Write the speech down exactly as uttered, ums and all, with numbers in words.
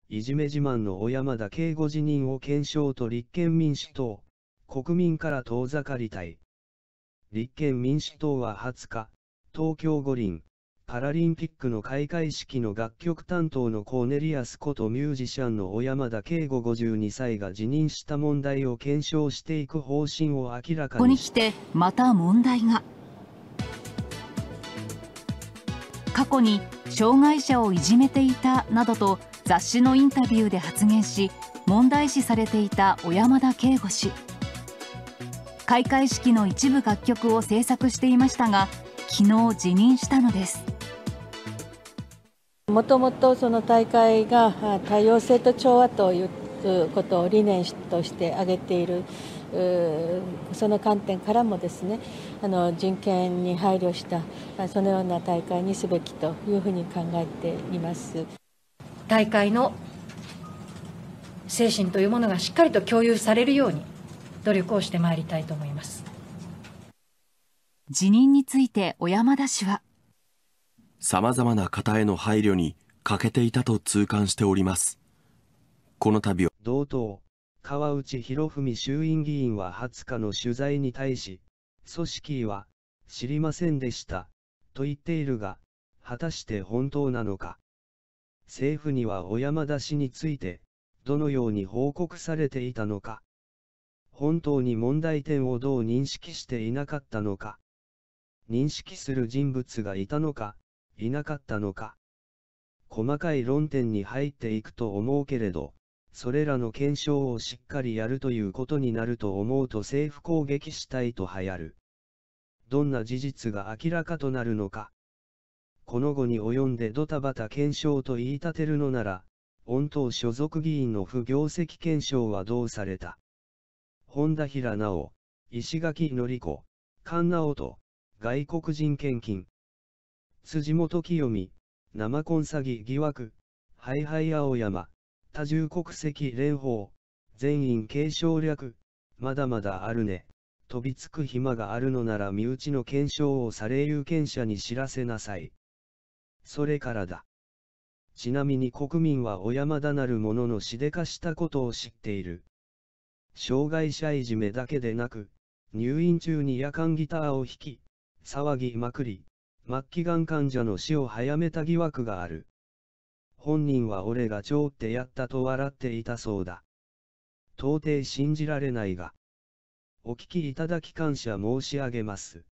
いじめ自慢の小山田圭吾辞任を検証と立憲民主党、国民から遠ざかりたい。立憲民主党ははつか、東京五輪、パラリンピックの開会式の楽曲担当のコーネリアスことミュージシャンの小山田圭吾ごじゅうにさいが辞任した問題を検証していく方針を明らかここにしに来て、また問題が。過去に障害者をいじめていたなどと雑誌のインタビューで発言し、問題視されていた小山田圭吾氏。開会式の一部楽曲を制作していましたが、昨日辞任したのです。 もともとその大会が多様性と調和ということを理念として挙げている、その観点からもですね、あの人権に配慮したそのような大会にすべきというふうに考えています。 大会の精神というものがしっかりと共有されるように努力をしてまいりたいと思います。 辞任について小山田氏は、 さまざまな方への配慮に欠けていたと痛感しております。この度は同党、川内博文衆院議員ははつかの取材に対し、組織委は知りませんでしたと言っているが、果たして本当なのか。政府には小山田氏についてどのように報告されていたのか。本当に問題点をどう認識していなかったのか。認識する人物がいたのか、いなかったのか。細かい論点に入っていくと思うけれど、それらの検証をしっかりやるということになると思うと政府攻撃したいと流行る。どんな事実が明らかとなるのか。この後に及んでドタバタ検証と言い立てるのなら、御党所属議員の不業績検証はどうされた。本田平直、石垣のり子、菅直人、外国人献金。辻元清美、生コン詐欺疑惑、ハイハイ青山、多重国籍連邦、全員継承略、まだまだあるね。飛びつく暇があるのなら身内の検証をされ有権者に知らせなさい。それからだ。ちなみに国民は小山田なる者のしでかしたことを知っている。障害者いじめだけでなく、入院中に夜間ギターを弾き、騒ぎまくり、末期がん患者の死を早めた疑惑がある。本人は俺が超ってやったと笑っていたそうだ。到底信じられないが、お聞きいただき感謝申し上げます。